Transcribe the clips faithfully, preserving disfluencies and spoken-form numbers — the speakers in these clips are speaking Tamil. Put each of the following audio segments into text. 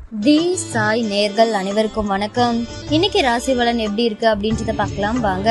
தி சாய் நேர்கள் அனைவருக்கும் வணக்கம். இன்னைக்கு ராசி பலன் எப்படி இருக்கு அப்படின்றத பார்க்கலாம் வாங்க.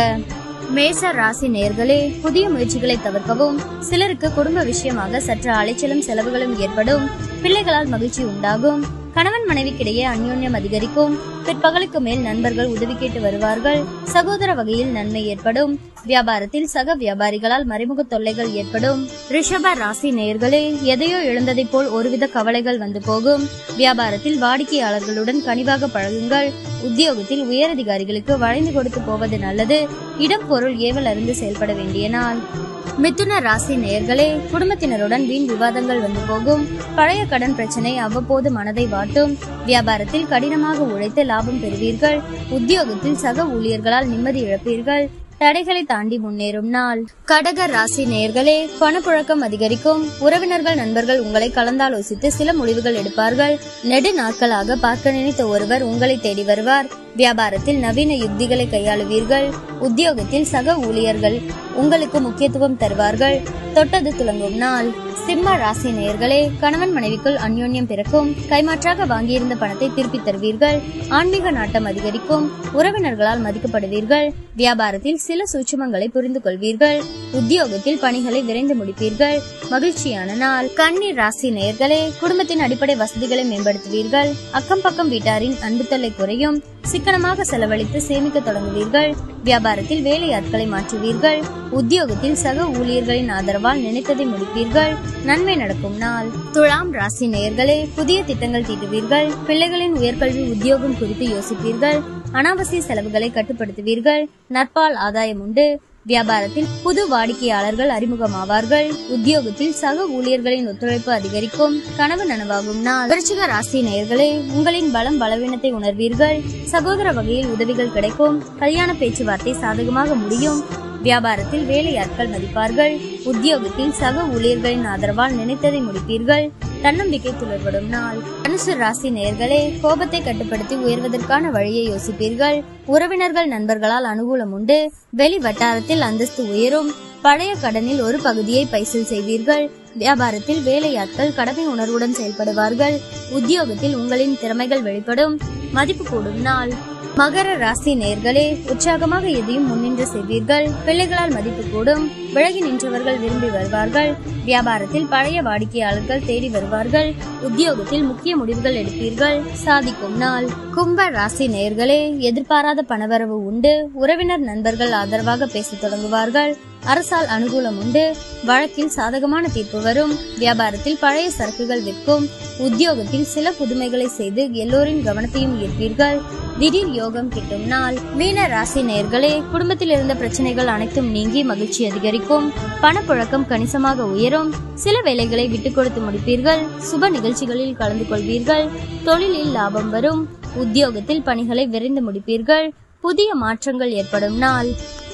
மேஷ ராசி நேர்களே, புதிய முயற்சிகளை தவிர்க்கவும். சிலருக்கு குடும்ப விஷயமாக சற்று அலைச்சலும் செலவுகளும் ஏற்படும். பிள்ளைகளால் மகிழ்ச்சி உண்டாகும். கணவன் மனைவிக்கிடையே அந்யோன்யம் அதிகரிக்கும். பிற்பகலுக்கு மேல் நண்பர்கள் உதவி கேட்டு வருவார்கள். சகோதர வகையில் நன்மை ஏற்படும். வியாபாரத்தில் சக வியாபாரிகளால் மறைமுக தொல்லைகள் ஏற்படும். ரிஷப ராசி நேயர்களே, எதையோ இழந்ததை போல் ஒருவித கவலைகள் வந்து போகும். வியாபாரத்தில் வாடிக்கையாளர்களுடன் கனிவாக பழகுங்கள். உத்தியோகத்தில் உயரதிகாரிகளுக்கு வளைந்து கொடுத்து போவது நல்லது. இடம் பொருள் ஏவல் அறிந்து செயல்பட வேண்டிய நாள். மிதுன ராசி நேயர்களே, குடும்பத்தினருடன் வீண் விவாதங்கள் வந்து போகும். பழைய கடன் பிரச்சனை அவ்வப்போது மனதை வாட்டும். வியாபாரத்தில் கடினமாக உழைத்து லாபம் பெறுவீர்கள். உத்தியோகத்தில் சக ஊழியர்களால் நிம்மதி இழப்பீர்கள். தடைகளை தாண்டி முன்னேறும் நாள். கடக ராசி நேயர்களே, பணப்புழக்கம் அதிகரிக்கும். உறவினர்கள் நண்பர்கள் உங்களை கலந்தாலோசித்து சில முடிவுகள் எடுப்பார்கள். நெடு நாட்களாக பார்க்க நினைத்த ஒருவர் உங்களை தேடி வருவார். வியாபாரத்தில் நவீன யுக்திகளை கையாளுவீர்கள். உத்தியோகத்தில் சக ஊழியர்கள் உங்களுக்கு முக்கியத்துவம் தருவார்கள். தொட்டது துலங்கும் நாள். சிம்ம ராசி நேயர்களே, கணவன் மனைவிக்குள் அந்யோன்யம் பிறக்கும். கைமாற்றாக வாங்கியிருந்த பணத்தை திருப்பி தருவீர்கள். ஆன்மீக நாட்டம் அதிகரிக்கும். உறவினர்களால் மதிக்கப்படுவீர்கள். வியாபாரத்தில் சில சூட்சுமங்களை புரிந்து கொள்வீர்கள். உத்தியோகத்தில் பணிகளை விரைந்து முடிப்பீர்கள். மகிழ்ச்சியான நாள். கன்னி ராசி நேயர்களே, குடும்பத்தின் அடிப்படை வசதிகளை மேம்படுத்துவீர்கள். அக்கம் பக்கம் வீட்டாரின் அன்பு தொல்லை குறையும். சிக்கனமாக செலவழித்து சேமிக்க தொடங்குவீர்கள். வியாபாரத்தில் வேலையாட்களை மாற்றுவீர்கள். உத்தியோகத்தில் சக ஊழியர்களின் ஆதரவால் நினைத்ததை முடிப்பீர்கள். நன்மை நடக்கும் நாள். துலாம் ராசி நேயர்களே, புதிய திட்டங்கள் தீட்டுவீர்கள். பிள்ளைகளின் உயர்கல்வி உத்தியோகம் குறித்து யோசிப்பீர்கள். அனாவசிய செலவுகளை கட்டுப்படுத்துவீர்கள். நற்பால் ஆதாயம் உண்டு. வியாபாரத்தில் புது வாடிக்கையாளர்கள் அறிமுகமாவார்கள். உத்தியோகத்தில் சக ஊழியர்களின் ஒத்துழைப்பு அதிகரிக்கும். கனவு நனவாகும் நாள். விருச்சிக ராசி நேயர்களே, உங்களின் பலம் பலவீனத்தை உணர்வீர்கள். சகோதர வகையில் உதவிகள் கிடைக்கும். கல்யாண பேச்சுவார்த்தை சாதகமாக முடியும். வியாபாரத்தில் வேலையாட்கள் மதிப்பார்கள். உத்தியோகத்தில் சக ஊழியர்களின் ஆதரவால் நினைத்ததை முடிப்பீர்கள். தன்னம்பிக்கை துளர்படும் நாள். தனுசு ராசி நேயர்களே, கோபத்தை கட்டுப்படுத்தி உயர்வதற்கான வழியை யோசிப்பீர்கள். உறவினர்கள் நண்பர்களால் அனுகூலம் உண்டு. வெளி வட்டாரத்தில் அந்தஸ்து உயரும். பழைய கடனில் ஒரு பகுதியை பைசல் செய்வீர்கள். வியாபாரத்தில் வேலையாட்கள் கடமை உணர்வுடன் செயல்படுவார்கள். உத்தியோகத்தில் உங்களின் திறமைகள் வெளிப்படும். மதிப்பு கூடும் நாள். மகர ராசி நேயர்களே, உற்சாகமாக எதையும் முன்னின்று செய்வீர்கள். பிள்ளைகளால் மதிப்பு கூடும். விலகி நின்றவர்கள் விரும்பி வருவார்கள். வியாபாரத்தில் பழைய வாடிக்கையாளர்கள் தேடி வருவார்கள். உத்தியோகத்தில் முக்கிய முடிவுகள் எடுப்பீர்கள். சாதிக்கும் நாள். கும்ப ராசி நேயர்களே, எதிர்பாராத பணவரவு உண்டு. உறவினர் நண்பர்கள் ஆதரவாக பேச தொடங்குவார்கள். அரசால் அனுகூலம் உண்டு. வழக்கில் சாதகமான தீர்ப்பு வரும். வியாபாரத்தில் பழைய சரக்குகள் விற்கும். உத்தியோகத்தில் சில புதுமைகளை செய்து எல்லோரின் கவனத்தையும் ஈர்ப்பீர்கள். திடீர் யோகம் கிட்டும் நாள். மீன ராசி நேயர்களே, குடும்பத்தில் இருந்த பிரச்சனைகள் அனைத்தும் நீங்கி மகிழ்ச்சி அதிகரிக்கும். பணப்புழக்கம் கணிசமாக உயரும். சில வேலைகளை விட்டுக் கொடுத்து முடிப்பீர்கள். சுப நிகழ்ச்சிகளில் கலந்து கொள்வீர்கள். தொழிலில் லாபம் வரும். உத்தியோகத்தில் பணிகளை விரைந்து முடிப்பீர்கள். புதிய மாற்றங்கள் ஏற்படும் நாள்.